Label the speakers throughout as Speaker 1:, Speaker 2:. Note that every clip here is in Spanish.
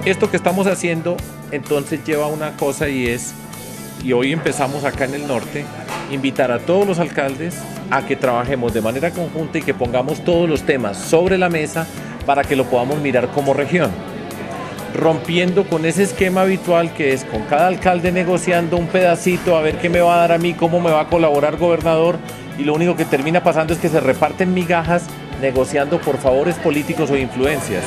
Speaker 1: Esto que estamos haciendo entonces lleva a una cosa y hoy empezamos acá en el norte, invitar a todos los alcaldes a que trabajemos de manera conjunta y que pongamos todos los temas sobre la mesa para que lo podamos mirar como región, rompiendo con ese esquema habitual que es con cada alcalde negociando un pedacito, a ver qué me va a dar a mí, cómo me va a colaborar gobernador, y lo único que termina pasando es que se reparten migajas negociando por favores políticos o influencias.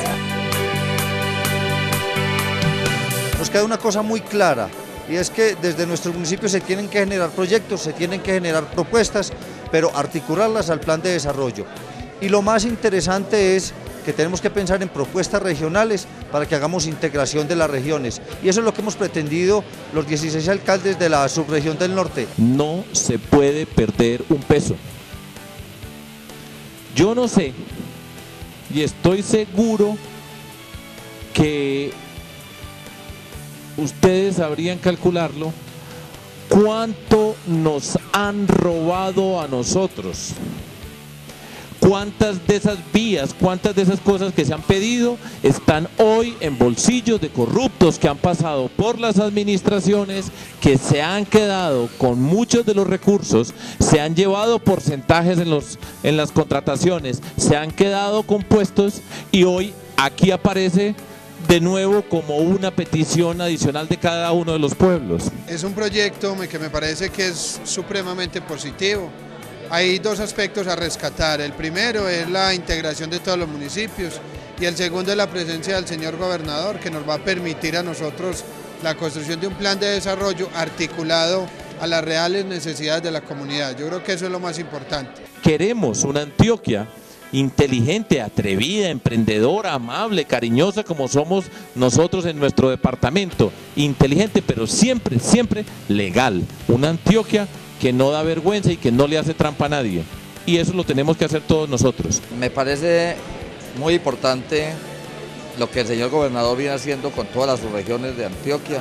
Speaker 2: Nos queda una cosa muy clara, y es que desde nuestro municipio se tienen que generar proyectos, se tienen que generar propuestas, pero articularlas al plan de desarrollo. Y lo más interesante es que tenemos que pensar en propuestas regionales para que hagamos integración de las regiones. Y eso es lo que hemos pretendido los 16 alcaldes de la subregión del norte.
Speaker 1: No se puede perder un peso. Yo no sé, y estoy seguro que ustedes sabrían calcularlo, cuánto nos han robado a nosotros. Cuántas de esas vías, cuántas de esas cosas que se han pedido están hoy en bolsillos de corruptos que han pasado por las administraciones, que se han quedado con muchos de los recursos, se han llevado porcentajes en las contrataciones, se han quedado con puestos, y hoy aquí aparece de nuevo como una petición adicional de cada uno de los pueblos.
Speaker 3: Es un proyecto que me parece que es supremamente positivo. Hay dos aspectos a rescatar. El primero es la integración de todos los municipios y el segundo es la presencia del señor gobernador, que nos va a permitir a nosotros la construcción de un plan de desarrollo articulado a las reales necesidades de la comunidad. Yo creo que eso es lo más importante.
Speaker 1: Queremos una Antioquia inteligente, atrevida, emprendedora, amable, cariñosa como somos nosotros en nuestro departamento, inteligente pero siempre, siempre legal, una Antioquia que no da vergüenza y que no le hace trampa a nadie, y eso lo tenemos que hacer todos nosotros.
Speaker 4: Me parece muy importante lo que el señor gobernador viene haciendo con todas las subregiones de Antioquia,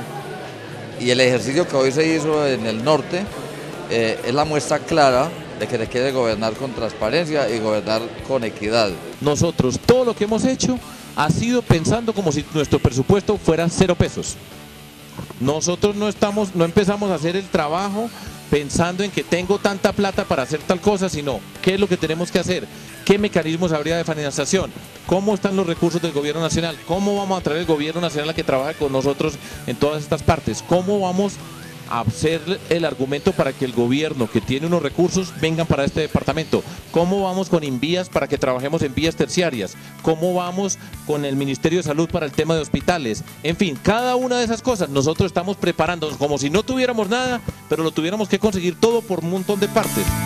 Speaker 4: y el ejercicio que hoy se hizo en el norte es la muestra clara de que se quiere gobernar con transparencia y gobernar con equidad.
Speaker 1: Nosotros todo lo que hemos hecho ha sido pensando como si nuestro presupuesto fuera 0 pesos. Nosotros no empezamos a hacer el trabajo pensando en que tengo tanta plata para hacer tal cosa, sino qué es lo que tenemos que hacer, qué mecanismos habría de financiación, cómo están los recursos del gobierno nacional, cómo vamos a traer el gobierno nacional a que trabaje con nosotros en todas estas partes, cómo vamos a hacer el argumento para que el gobierno que tiene unos recursos vengan para este departamento, cómo vamos con Invías para que trabajemos en vías terciarias, cómo vamos con el Ministerio de Salud para el tema de hospitales, en fin, cada una de esas cosas nosotros estamos preparándonos como si no tuviéramos nada, pero lo tuviéramos que conseguir todo por un montón de partes.